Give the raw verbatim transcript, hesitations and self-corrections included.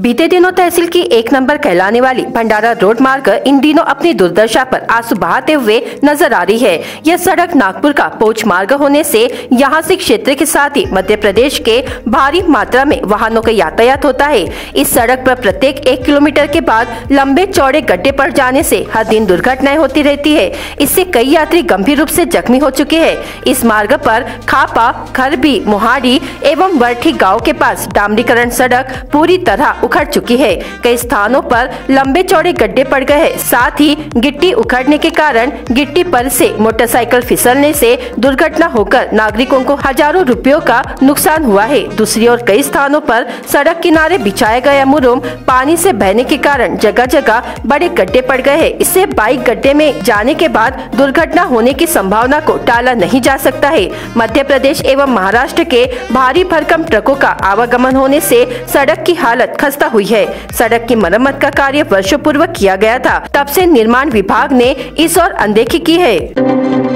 बीते दिनों तहसील की एक नंबर कहलाने वाली भंडारा रोड मार्ग इन दिनों अपनी दुर्दशा पर आंसू बहाते हुए नजर आ रही है। यह सड़क नागपुर का पोच मार्ग होने से यहाँ से क्षेत्र के साथ ही मध्य प्रदेश के भारी मात्रा में वाहनों का यातायात होता है। इस सड़क पर प्रत्येक एक किलोमीटर के बाद लंबे चौड़े गड्ढे पड़ जाने से हर दिन दुर्घटनाएं होती रहती है। इससे कई यात्री गंभीर रूप से जख्मी हो चुके हैं। इस मार्ग पर खापा, खरबी, मोहाड़ी एवं वर्ठी गाँव के पास डामरीकरण सड़क पूरी तरह उखड़ चुकी है। कई स्थानों पर लंबे चौड़े गड्ढे पड़ गए हैं। साथ ही गिट्टी उखड़ने के कारण गिट्टी पर से मोटरसाइकिल फिसलने से दुर्घटना होकर नागरिकों को हजारों रुपयों का नुकसान हुआ है। दूसरी ओर कई स्थानों पर सड़क किनारे बिछाया गया मुरुम पानी से बहने के कारण जगह जगह बड़े गड्ढे पड़ गए हैं। इससे बाइक गड्ढे में जाने के बाद दुर्घटना होने की संभावना को टाला नहीं जा सकता है। मध्य प्रदेश एवं महाराष्ट्र के भारी भरकम ट्रकों का आवागमन होने से सड़क की हालत खस्ता हुई है। सड़क की मरम्मत का कार्य वर्षों पूर्व किया गया था, तब से निर्माण विभाग ने इस ओर अनदेखी की है।